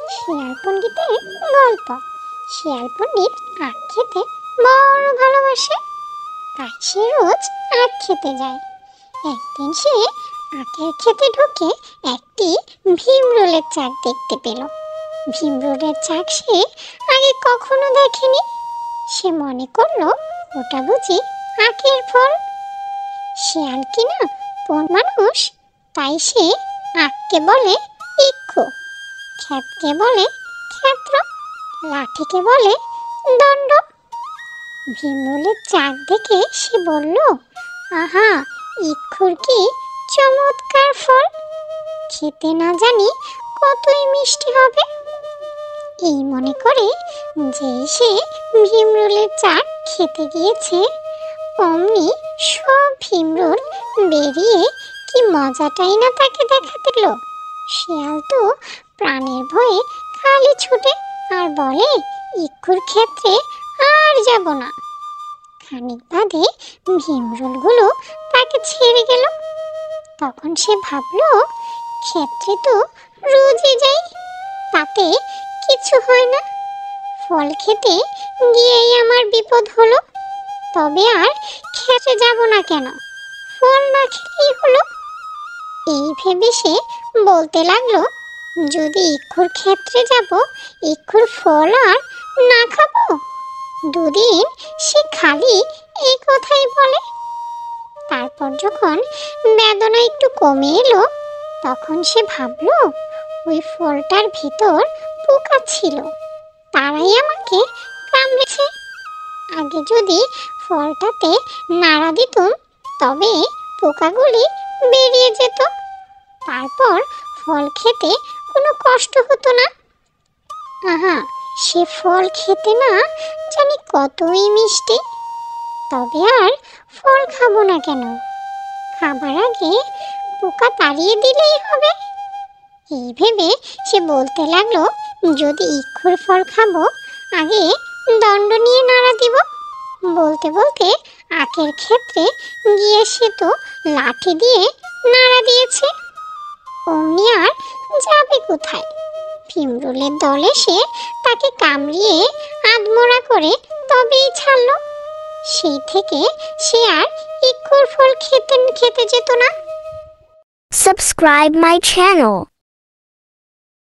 শিয়াল পণ্ডিতের গল্প। শিয়াল পণ্ডিত আখ খেতে বড় ভালোবাসে, তাই সে রোজ আখ খেতে যায়। একদিন সে আখের খেতে ঢুকে একটি ভীমরুলের চাক দেখতে পেল। ভীমরুলের চাক সে আগে কখনো দেখেনি। সে মনে করলো ওটা বুঝি আখের ফল। শিয়াল কিনা কোন মানুষ, তাই সে আখকে বলে ইক্ষু, খ্যাপকে বলে ক্ষেত্র, লাঠিকে বলে দণ্ড। ভীমরুলের চাক দেখে সে বলল, আহা, ইক্ষুর কি চমৎকার ফল! খেতে না জানি কতই মিষ্টি হবে। এই মনে করে যে সে ভীমরুলের চাক খেতে গিয়েছে, অমনি সব ভীমরুল বেরিয়ে কি মজাটাই না তাকে দেখা দিল। শিয়াল তো প্রাণের ভয়ে খালি ছুটে আর বলে, ইক্ষুর ক্ষেত্রে আর যাব না। খানিক বাদে ভীমরুলগুলো তাকে ছেড়ে গেল। তখন সে ভাবলো, ক্ষেত্রে তো রোজই যাই, তাতে কিছু হয় না। ফল খেতে গিয়েই আমার বিপদ হলো, তবে আর খেতে যাব না কেন, ফল না খেলেই হলো। এই ভেবে সে বলতে লাগলো, যদি ইক্ষুর ক্ষেত্রে যাব, ইক্ষুর ফল আর না খাবো। দুদিন সে খালি এই কথাই বলে। তারপর যখন বেদনা একটু কমে এলো, তখন সে ভাবলো, ওই ফলটার ভিতর পোকা ছিল, তারাই আমাকে কামড়েছে। আগে যদি ফলটাতে নাড়া দিতুম, তবে পোকাগুলি বেরিয়ে যেত। তারপর ফল খেতে কোনো কষ্ট হতো না। আহা, সে ফল খেতে না জানি কতই মিষ্টি, তবে আর ফল খাবো না কেন, খাবার আগে পোকা তাড়িয়ে দিলেই হবে। এই ভেবে সে বলতে লাগলো, যদি ইক্ষুর ফল খাবো, আগে দণ্ড নিয়ে নাড়া দিব। বলতে বলতে আখের ক্ষেত্রে গিয়ে সে তো লাঠি দিয়ে নাড়া দিয়েছে। অমনি আর যাবে কোথায়? ভীমরুলের দল এসে তাকে কামড়িয়ে আধমরা করে তবেই ছাড়লো। সেই থেকে সে আর ইক্ষুর ফল খেতে যেত না। Subscribe my channel.